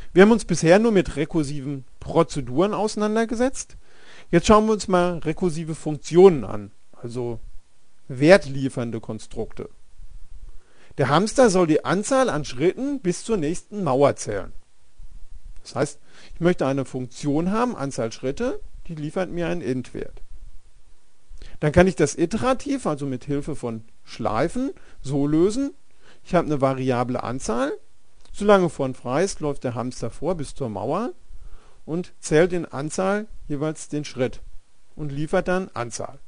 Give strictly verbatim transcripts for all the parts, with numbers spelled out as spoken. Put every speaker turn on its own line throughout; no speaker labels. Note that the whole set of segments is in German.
Wir haben uns bisher nur mit rekursiven Prozeduren auseinandergesetzt. Jetzt schauen wir uns mal rekursive Funktionen an, also wertliefernde Konstrukte. Der Hamster soll die Anzahl an Schritten bis zur nächsten Mauer zählen. Das heißt, ich möchte eine Funktion haben, Anzahl Schritte, die liefert mir einen Int-Wert. Dann kann ich das iterativ, also mit Hilfe von Schleifen, so lösen. Ich habe eine variable Anzahl. Solange vorn frei ist, läuft der Hamster vor bis zur Mauer und zählt in Anzahl jeweils den Schritt und liefert dann Anzahl.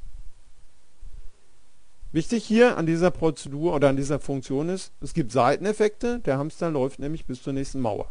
Wichtig hier an dieser Prozedur oder an dieser Funktion ist, es gibt Seiteneffekte, der Hamster läuft nämlich bis zur nächsten Mauer.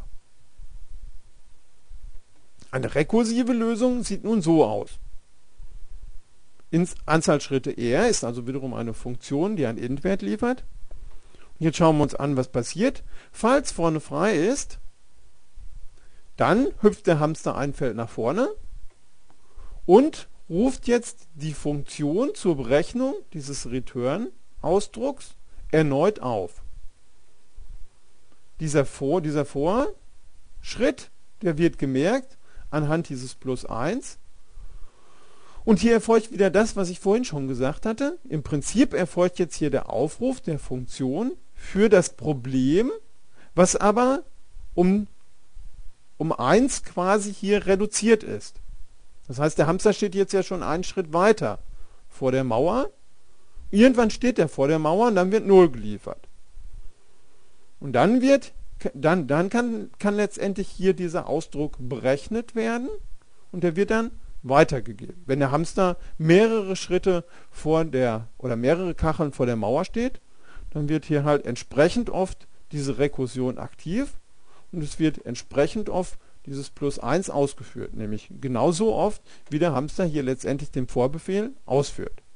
Eine rekursive Lösung sieht nun so aus. Ins Anzahl Schritte R ist also wiederum eine Funktion, die einen Int-Wert liefert. Und jetzt schauen wir uns an, was passiert. Falls vorne frei ist, dann hüpft der Hamster ein Feld nach vorne und ruft jetzt die Funktion zur Berechnung dieses Return-Ausdrucks erneut auf. Dieser, Vor, dieser Vorschritt, der wird gemerkt anhand dieses Plus eins. Und hier erfolgt wieder das, was ich vorhin schon gesagt hatte. Im Prinzip erfolgt jetzt hier der Aufruf der Funktion für das Problem, was aber um, um eins quasi hier reduziert ist. Das heißt, der Hamster steht jetzt ja schon einen Schritt weiter vor der Mauer. Irgendwann steht er vor der Mauer und dann wird null geliefert. Und dann wird, dann, dann kann, kann letztendlich hier dieser Ausdruck berechnet werden und der wird dann weitergegeben. Wenn der Hamster mehrere Schritte vor der oder mehrere Kacheln vor der Mauer steht, dann wird hier halt entsprechend oft diese Rekursion aktiv und es wird entsprechend oft dieses Plus eins ausgeführt, nämlich genauso oft, wie der Hamster hier letztendlich den Vorbefehl ausführt.